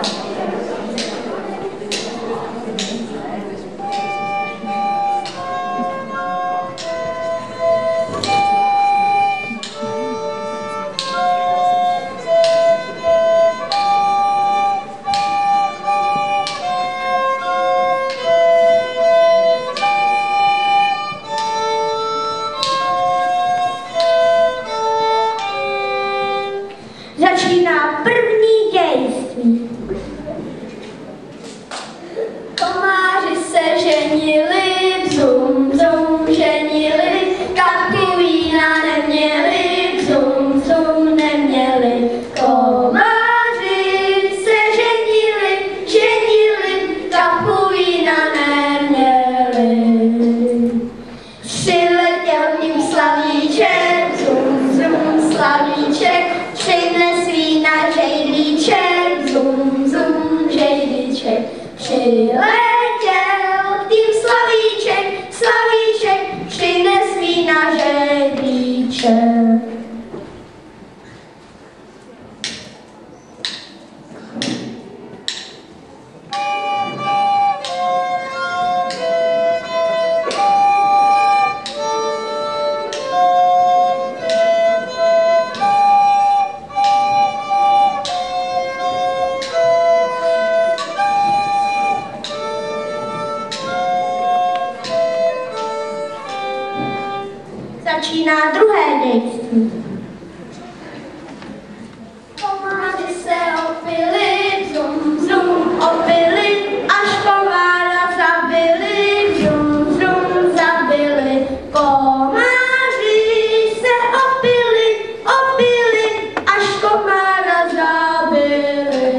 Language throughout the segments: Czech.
Začíná první dějství. Komáři se ženili, bzum, bzum, ženili, kapuína neměli, bzum, bzum, neměli. Komáři se ženili, kapuína neměli. Přiletěl k nim slavíček, bzum, bzum, slavíček, přines vína žejlíček, zum, zum, žejlíček. Přiletěl k tým slavíček, přines vína žejlíček. Začíná druhé dějství. Komáři se opili, bzum, bzum, opili, až komára zabili, bzum, bzum, zabili. Komáři se opili, až komára zabili.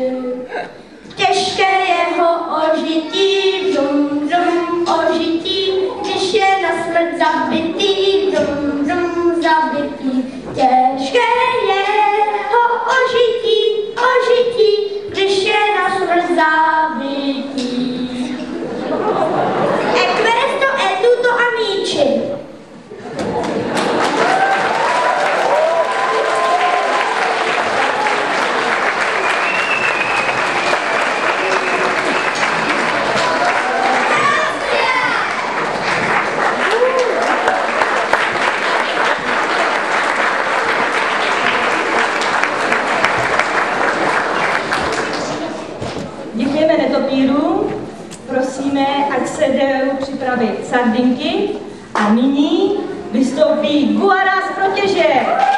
Těžké jeho ožití, bzum, bzum, ožití, když je na smrt zabitý, zabitý. Těžké jeho ožití, když je na smrt zabitý. E questo è tutto, amici. Děkujeme netopírům, prosíme, ať se jdou připravit sardinky a nyní vystoupí Guara z Protěže.